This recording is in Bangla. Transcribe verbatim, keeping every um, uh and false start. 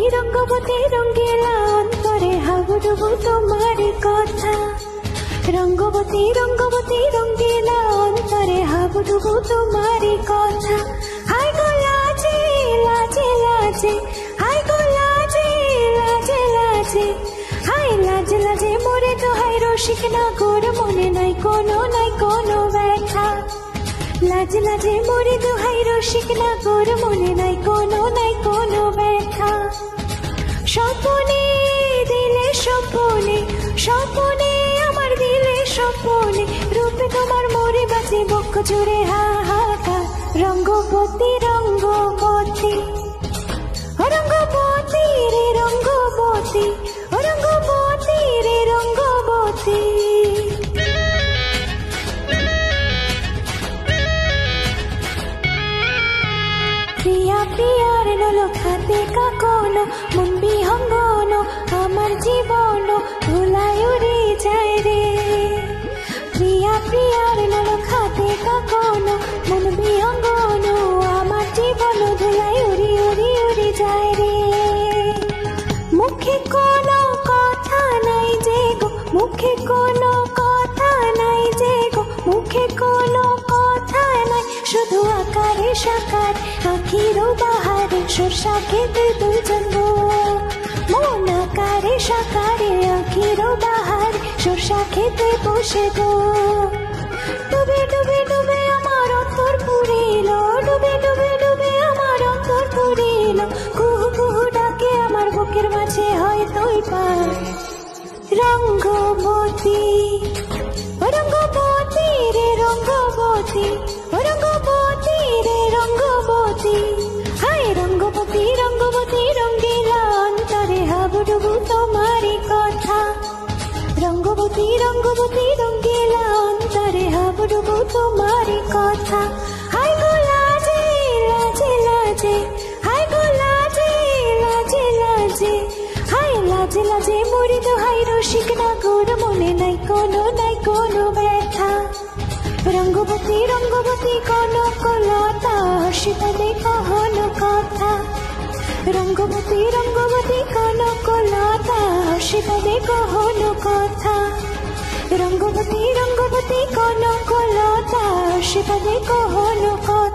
রঙ্গবতী রঙ্গিলা অন্তরে হাবুডুবু তোমারই কথা। রঙ্গবতী রঙ্গবতী রঙ্গিলা অন্তরে হাবুডুবু তোমারই কথা। হাই গো লাজে লাজে লাজে, হাই গো লাজে লাজে লাজে, হাই লাজে লাজে মোরে দোহাই রসিক নাগর মনে নাই কোনো নাই কোনো ব্যথা। লাজ লাজে মোরে দোহাই রসিক নাগর মনে নাই কোনো নাই কোনো ব্যথা। স্বপনে দিলে স্বপনে, স্বপনে আমার দিলে স্বপনে, রূপে তোমার মোরে বাজে বক্ষ জুড়ে হাহাকার। রঙ্গবতী রঙ্গবতী ও রঙ্গবতী রে রঙ্গবতী, ও রঙ্গবতী রে রঙ্গবতী। প্রিয়া প্রিয়ার নলখাতে কাকনো মন বিহঙ্গন, আমার জীবন ধুলায় উড়ে যায় রে। প্রিয়া প্রিয়ার নলখাতে কাকনো মন বিহঙ্গন, আমার জীবন ধুলায় উড়ি উড়ি উড়ি যায় রে। মুখে কোনো কথা নাই যে গো, মুখে কোনো কথা নাই যে গো, মুখে কোনো কথা নাই, শুধু আকারে সাকার আখিরও বাহারে সরষা খেতে দুজন গো। মন আকারে সাকারে আখিরও বাহারে সরষা খেতে বসে গো। ডুবে ডুবে ডুবে আমার অন্তর পুরিল, ডুবে ডুবে ডুবে আমার অন্তর পুরিল, কুহু কুহু ডাকে আমার বুকের মাঝে হয় তুই পার। রঙ্গবতী ও রঙ্গবতী রে রঙ্গবতী, ও রঙ্গবতী রে রঙ্গবতী। হায় রঙ্গবতী রঙ্গবতী রঙ্গিলা অন্তরে হাবুডুবু তোমারই কথা। রঙ্গবতী রঙ্গবতী রঙ্গিলা অন্তরে হাবুডুবু তোমারই কথা। হায় গো লাজে লাজে লাজে, হায় গো লাজে লাজে লাজে, হায় লাজে লাজে মোরে দোহাই রসিক নাগর মনে নাই কোনো নাই কোনো ব্যথা। রঙ্গবতী রঙ্গবতী কনক লতা হাসিতে কহনো কথা। রঙ্গবতী রঙ্গবতী কনক লতা হাসিতে কহনো কথা। রঙ্গবতী রঙ্গবতী কনক লতা হাসিতে কহনো কথা।